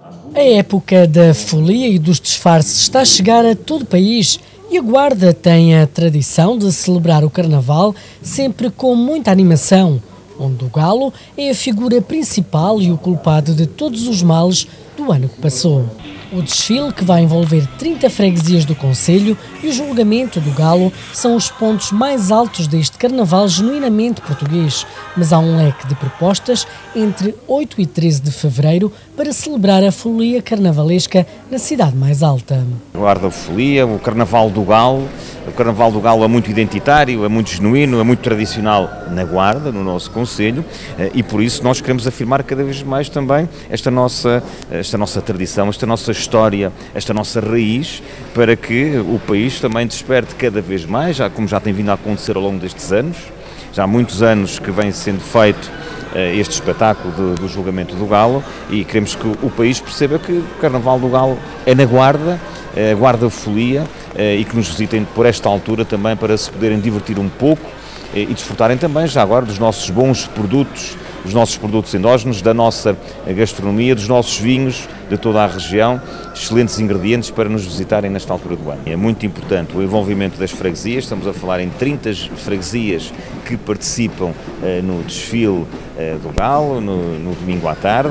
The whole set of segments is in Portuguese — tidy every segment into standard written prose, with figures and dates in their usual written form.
A época da folia e dos disfarces está a chegar a todo o país e a Guarda tem a tradição de celebrar o Carnaval sempre com muita animação, onde o galo é a figura principal e o culpado de todos os males do ano que passou. O desfile, que vai envolver 30 freguesias do concelho, e o julgamento do galo são os pontos mais altos deste Carnaval genuinamente português, mas há um leque de propostas entre 8 e 13 de fevereiro para celebrar a folia carnavalesca na cidade mais alta. Guarda folia, o Carnaval do Galo. O Carnaval do Galo é muito identitário, é muito genuíno, é muito tradicional na Guarda, no nosso concelho, e por isso nós queremos afirmar cada vez mais também esta nossa tradição, esta nossa história, esta nossa raiz, para que o país também desperte cada vez mais, como já tem vindo a acontecer ao longo destes anos. Já há muitos anos que vem sendo feito este espetáculo do julgamento do Galo, e queremos que o país perceba que o Carnaval do Galo é na Guarda, a Guarda Folia, e que nos visitem por esta altura também para se poderem divertir um pouco e desfrutarem também já agora dos nossos bons produtos, dos nossos produtos endógenos, da nossa gastronomia, dos nossos vinhos de toda a região, excelentes ingredientes para nos visitarem nesta altura do ano. É muito importante o envolvimento das freguesias, estamos a falar em 30 freguesias que participam no desfile do Galo, no domingo à tarde,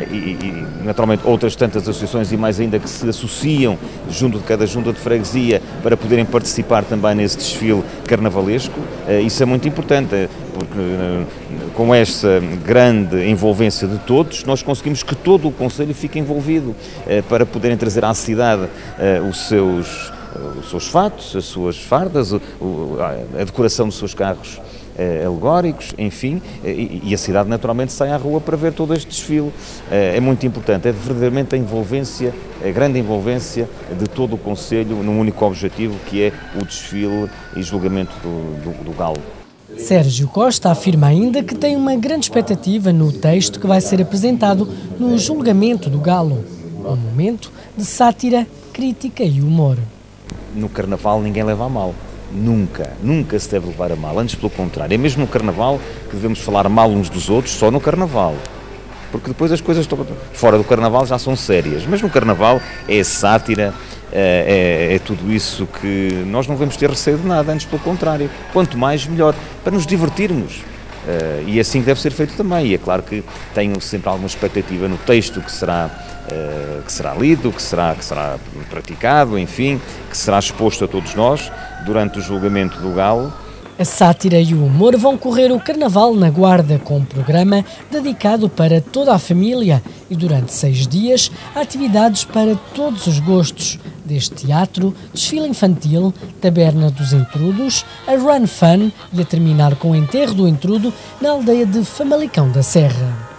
e naturalmente outras tantas associações e mais ainda que se associam junto de cada junta de freguesia para poderem participar também nesse desfile carnavalesco. Isso é muito importante, porque com esta grande envolvência de todos, nós conseguimos que todo o concelho fique envolvido para poderem trazer à cidade os seus fatos, as suas fardas, a decoração dos seus carros alegóricos, enfim, e a cidade naturalmente sai à rua para ver todo este desfile. É muito importante, é verdadeiramente a grande envolvência de todo o concelho num único objetivo, que é o desfile e julgamento do Galo. Sérgio Costa afirma ainda que tem uma grande expectativa no texto que vai ser apresentado no julgamento do Galo, um momento de sátira, crítica e humor. No Carnaval ninguém leva a mal. Nunca se deve levar a mal, antes pelo contrário. É mesmo no Carnaval que devemos falar mal uns dos outros, só no Carnaval. Porque depois as coisas fora do Carnaval já são sérias. Mas no Carnaval é sátira, é tudo isso que nós não devemos ter receio de nada, antes pelo contrário. Quanto mais, melhor, para nos divertirmos. E assim deve ser feito também. E é claro que tenho sempre alguma expectativa no texto que será lido, que será praticado, enfim, que será exposto a todos nós durante o julgamento do Galo. A sátira e o humor vão correr o Carnaval na Guarda, com um programa dedicado para toda a família, e durante 6 dias há atividades para todos os gostos, desde teatro, desfile infantil, taberna dos entrudos, a run fun e a terminar com o enterro do entrudo na aldeia de Famalicão da Serra.